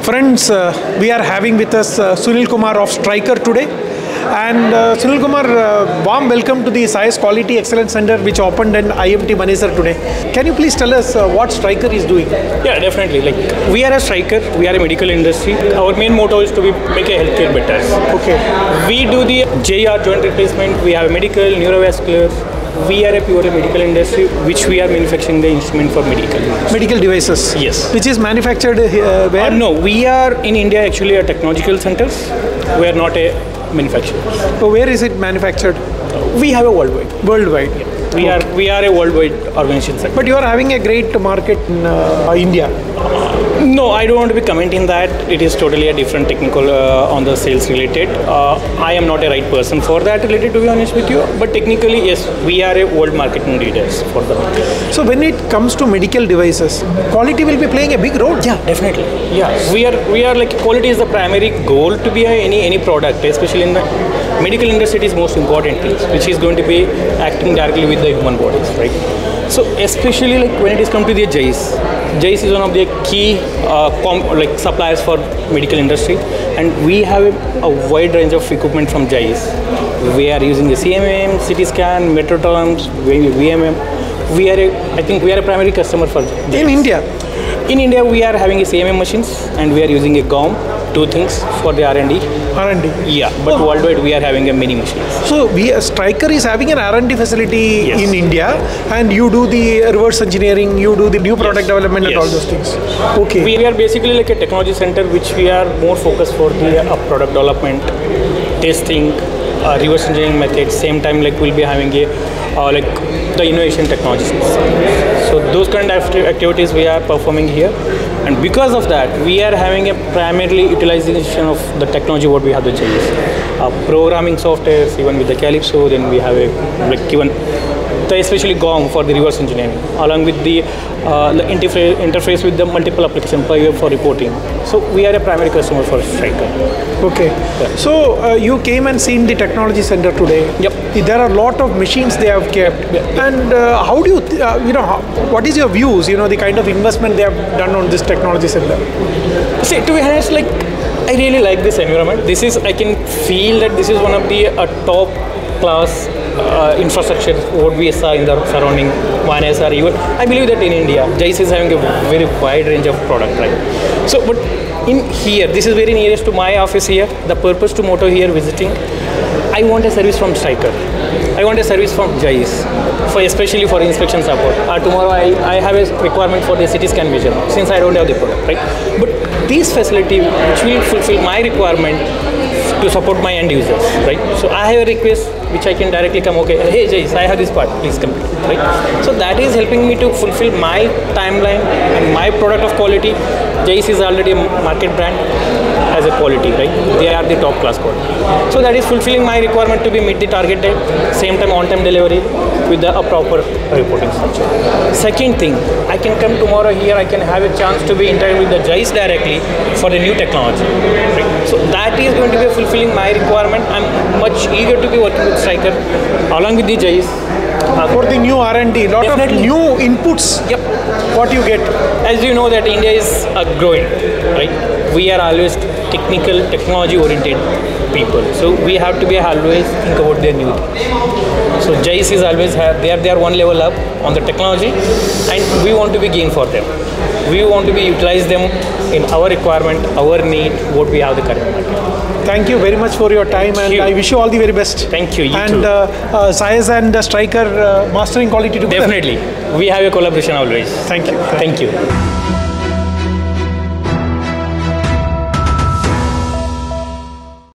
Friends, we are having with us Sunil Kumar of Striker today. And Sunil Kumar, warm welcome to the Science Quality Excellence Center which opened in IMT Manesar today. Can you please tell us what Striker is doing? Yeah, definitely. We are a Striker, we are a medical industry. Our main motto is to make a healthcare better. Okay. We do the JR joint replacement, we have medical, neurovascular. We are a purely medical industry, which we are manufacturing the instrument for medical. Medical devices? Yes. Which is manufactured where? No, we are in India actually a technological centers. We are not a manufacturer. So where is it manufactured? We have a worldwide. Worldwide? Yeah. We are a worldwide organization center. But you are having a great market in India. No, I don't want to be commenting that. It is totally a different technical on the sales related. I am not a right person for that related, to be honest with you. But technically, yes, we are a world marketing leaders for that. So when it comes to medical devices, quality will be playing a big role. Yeah, definitely. Yeah, we are like quality is the primary goal to be any product, especially in the medical industry. It is most important thing, which is going to be acting directly with the human bodies, right? So especially when it is come to the JICE is one of the key suppliers for medical industry, and we have a wide range of equipment from JICE. We are using the CMM, CT scan, Metrotoms, VMM. I think we are a primary customer for JICE. In India? In India, we are having a CMM machines, and we are using a GOM, two things for the R&D. R&D? Yeah, but worldwide we are having a mini machines. So Striker is having an R&D facility in India, and you do the reverse engineering, you do the new product development and all those things. Okay. We are basically like a technology center which we are more focused for the product development, testing, reverse engineering methods. Same time we'll be having a the innovation technologies. So those kind of activities we are performing here, and because of that we are having a primarily utilization of the technology what we have the JICE. Programming softwares, even with the Calypso, then we have especially GOM for the reverse engineering, along with the interface with the multiple application per web for reporting. So we are a primary customer for Striker. Okay. Yeah. So you came and seen the technology center today. Yep. There are a lot of machines they have kept. Yep. And how do you, what is your views, the kind of investment they have done on this technology center? See, to be honest, I really like this environment. I can feel that this is one of the top class infrastructure what we saw in the surrounding Manesar. Even I believe that in India, JICE is having a very wide range of product, right? So, but in here, this is very nearest to my office here. The purpose to motto here visiting, I want a service from Striker. I want a service from JICE, especially for inspection support. Tomorrow I have a requirement for the CT scan vision, since I don't have the product, right? But this facility which will fulfill my requirement to support my end users, right? So I have a request which I can directly come, okay, hey JICE, I have this part, please complete, right? So that is helping me to fulfill my timeline and my product of quality. JICE is already a market brand as a quality, right? They are the top class quality. So that is fulfilling my requirement to be meet the target time, same time on time delivery with a proper reporting structure. Second thing, I can come tomorrow here, I can have a chance to be interacting with the JICE directly for the new technology, right? So that is going to be fulfilling my requirement. I'm much eager to be working with Striker along with the JICE. For the new R&D, lot of new inputs. Yep. What you get? As you know that India is growing, right? We are always technical, technology-oriented people. So we have to be always think about their new things. So JICE is always they are one level up on the technology, and we want to be gain for them. We want to be utilize them in our requirement, our need, what we have the current market. Thank you very much for your time, and I wish you all the very best. Thank you. And Science and Striker mastering quality together. Definitely. We have a collaboration always. Thank you. Thank you.